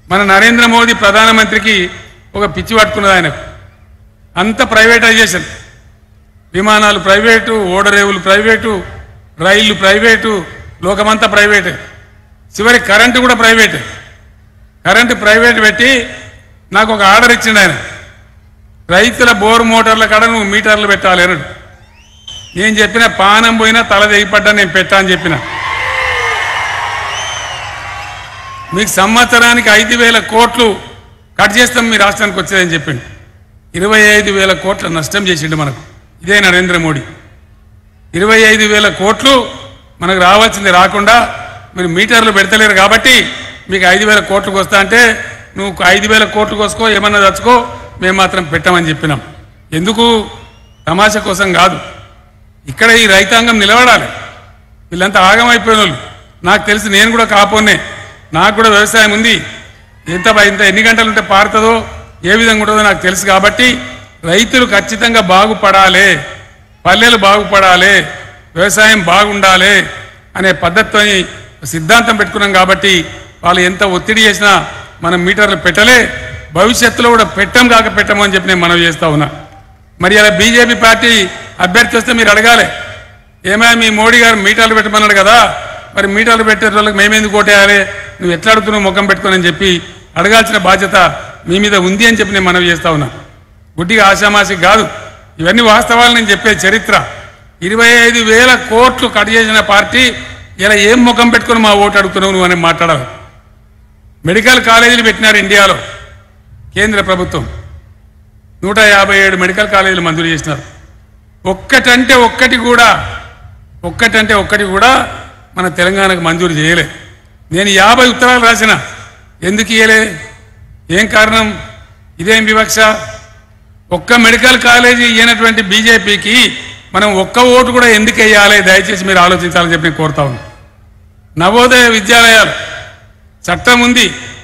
మన నరేంద్ర మోదీ ప్రధానమంత్రికి ఒక పిచ్చి పట్టుకున్నది ఆయనకు. అంత ప్రైవేటైజేషన్, విమానాలు ప్రైవేటు, ఓడరేవులు ప్రైవేటు, రైళ్లు ప్రైవేటు, లోకమంతా ప్రైవేటే. చివరి కరెంటు కూడా ప్రైవేటే. కరెంటు ప్రైవేట్ పెట్టి నాకు ఒక ఆర్డర్ ఇచ్చిండు ఆయన, రైతుల బోర్ మోటార్ల కాడ నువ్వు మీటర్లు పెట్టాలి అన్నాడు. నేను చెప్పిన పానం పోయినా తల తెగిపడ్డా నేను పెట్టా అని చెప్పిన. మీకు సంవత్సరానికి 5,000 కోట్లు కట్ చేస్తాం మీ రాష్ట్రానికి వచ్చేదని చెప్పిండు. 25,000 కోట్ల నష్టం చేసిండు మనకు. ఇదే నరేంద్ర మోడీ. 25,000 కోట్లు మనకు రావాల్సింది రాకుండా మీరు మీటర్లు పెడతలేరు కాబట్టి మీకు 5,000 కోట్లకు వస్తా అంటే నువ్వు 5,000 కోట్లు కోసుకో, ఏమన్నా తెచ్చుకో, మేము మాత్రం పెట్టామని చెప్పినాం. ఎందుకు? తమాషా కోసం కాదు. ఇక్కడ ఈ రైతాంగం నిలబడాలి. వీళ్ళంతా ఆగమైపోయిన వాళ్ళు. నాకు తెలిసి నేను కూడా కాపోనే, నాకు కూడా వ్యవసాయం ఉంది. ఇంత ఎన్ని గంటలు ఉంటే పారుతుందో, ఏ విధంగా ఉంటుందో నాకు తెలుసు. కాబట్టి రైతులు ఖచ్చితంగా బాగుపడాలి, పల్లెలు బాగుపడాలి, వ్యవసాయం బాగుండాలి అనే పద్ధతితో సిద్ధాంతం పెట్టుకున్నాం. కాబట్టి వాళ్ళు ఎంత ఒత్తిడి చేసినా మనం మీటర్లు పెట్టలే, భవిష్యత్తులో కూడా పెట్టము అని చెప్పి నేను మనవి చేస్తా ఉన్నా. మరి అలా బీజేపీ పార్టీ అభ్యర్థి వస్తే మీరు అడగాలి, ఏమైనా మీ మోడీ గారు మీటర్లు పెట్టమన్నాడు కదా, మరి మీటర్లు పెట్టే వాళ్ళకి మేమెందుకు ఓటేయాలి, నువ్వు ఎట్లా అడుగుతున్నావు ముఖం పెట్టుకోనని చెప్పి అడగాల్సిన బాధ్యత మీ మీద ఉంది అని చెప్పి నేను మనవి చేస్తా ఉన్నా. గుడ్డిగా ఆశామాసి కాదు, ఇవన్నీ వాస్తవాలు నేను చెప్పే చరిత్ర. 25,000 కోట్లు కట్ చేసిన పార్టీ ఇలా ఏం ముఖం పెట్టుకుని మా ఓటు అడుగుతున్నావు నువ్వు అని మాట్లాడాలి. మెడికల్ కాలేజీలు పెట్టినారు ఇండియాలో కేంద్ర ప్రభుత్వం. 157 మెడికల్ కాలేజీలు మంజూరు చేసినారు. ఒక్కటంటే ఒక్కటి కూడా మన తెలంగాణకు మంజూరు చేయలే. నేను 50 ఉత్తరాలు రాసిన, ఎందుకు ఇయ్యలే, ఏం కారణం, ఇదేం వివక్ష? ఒక్క మెడికల్ కాలేజీ ఇయ్యనటువంటి బీజేపీకి మనం ఒక్క ఓటు కూడా ఎందుకు వేయాలి? దయచేసి మీరు ఆలోచించాలని చెప్పి నేను కోరుతా ఉన్నా. నవోదయ విద్యాలయాలు చట్టం ఉంది.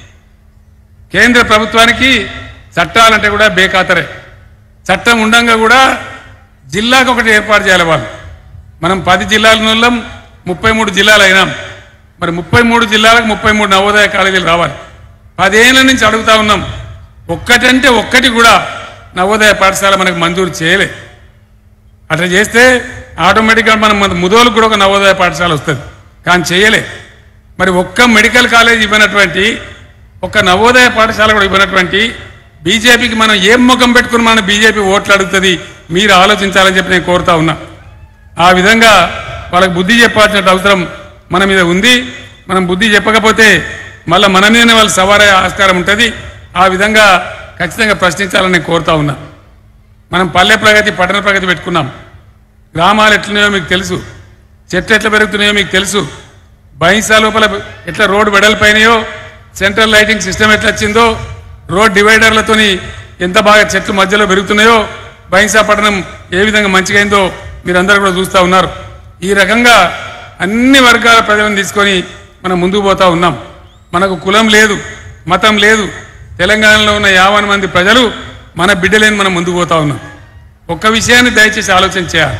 కేంద్ర ప్రభుత్వానికి చట్టాలంటే కూడా బేఖాతరే. చట్టం ఉండంగా కూడా జిల్లాకు ఒకటి ఏర్పాటు చేయాలి. వాళ్ళు మనం 10 జిల్లాల వాళ్ళం, 33 జిల్లాలు అయినాం. మరి 33 జిల్లాలకు 33 నవోదయ కాలేజీలు రావాలి. 10 ఏళ్ల నుంచి అడుగుతా ఉన్నాం. ఒక్కటంటే ఒక్కటి కూడా నవోదయ పాఠశాల మనకు మంజూరు చేయలే. అట్లా చేస్తే ఆటోమేటిక్గా మనం ముదోలకు కూడా ఒక నవోదయ పాఠశాల వస్తుంది, కానీ చేయలే. మరి ఒక్క మెడికల్ కాలేజ్ ఇవ్వనటువంటి, ఒక్క నవోదయ పాఠశాల కూడా ఇవ్వనటువంటి బీజేపీకి మనం ఏం ముఖం పెట్టుకుని మన బీజేపీ ఓట్లు అడుగుతుంది? మీరు ఆలోచించాలని చెప్పి నేను కోరుతా ఉన్నా. ఆ విధంగా వాళ్ళకి బుద్ధి చెప్పాల్సిన అవసరం మన మీద ఉంది. మనం బుద్ధి చెప్పకపోతే మళ్ళీ మన మీదనే వాళ్ళు సవారే ఆస్కారం ఉంటుంది. ఆ విధంగా ఖచ్చితంగా ప్రశ్నించాలని నేను కోరుతా ఉన్నా. మనం పల్లె ప్రగతి, పట్టణ ప్రగతి పెట్టుకున్నాం. గ్రామాలు ఎట్లున్నాయో మీకు తెలుసు, చెట్లు ఎట్లా పెరుగుతున్నాయో మీకు తెలుసు, బైన్సా లోపల ఎట్లా రోడ్డు వెడల్పోయినాయో, సెంట్రల్ లైటింగ్ సిస్టమ్ ఎట్లా వచ్చిందో, రోడ్ డివైడర్లతోని ఎంత బాగా చెట్లు మధ్యలో పెరుగుతున్నాయో, బైన్సా పట్టణం ఏ విధంగా మంచిగా అయిందో మీరందరూ కూడా చూస్తూ ఉన్నారు. ఈ రకంగా అన్ని వర్గాల ప్రజలను తీసుకొని మనం ముందుకు పోతా ఉన్నాం. మనకు కులం లేదు, మతం లేదు. తెలంగాణలో ఉన్న 50 మంది ప్రజలు మన బిడ్డలేని మనం ముందుకు పోతా ఉన్నాం. ఒక్క విషయాన్ని దయచేసి ఆలోచన చేయాలి.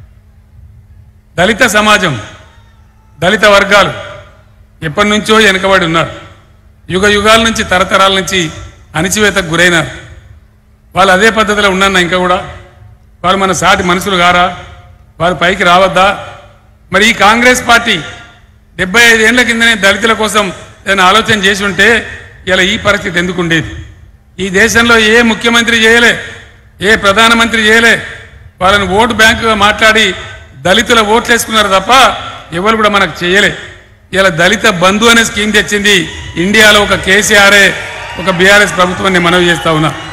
దళిత సమాజం, దళిత వర్గాలు ఎప్పటి నుంచో వెనుకబడి ఉన్నారు. యుగ యుగాల నుంచి, తరతరాల నుంచి అణిచివేతకు గురైనారు. వాళ్ళు అదే పద్ధతిలో ఉన్నా ఇంకా కూడా వాళ్ళు మన సాటి మనుషులు గారా? వారు పైకి రావద్దా? మరి ఈ కాంగ్రెస్ పార్టీ 75 ఏళ్ల కిందనే దళితుల కోసం ఏదైనా ఆలోచన చేసి ఉంటే ఇలా ఈ పరిస్థితి ఎందుకు ఉండేది? ఈ దేశంలో ఏ ముఖ్యమంత్రి చేయలే, ఏ ప్రధానమంత్రి చేయలే. వాళ్ళని ఓటు బ్యాంకుగా మాట్లాడి దళితుల ఓట్లు వేసుకున్నారు తప్ప ఎవరు కూడా మనకు చేయలే. ఇలా దళిత బంధు అనే స్కీమ్ తెచ్చింది ఇండియాలో ఒక కేసీఆర్ఏ, ఒక బీఆర్ఎస్ ప్రభుత్వాన్ని మనవి చేస్తా ఉన్నా.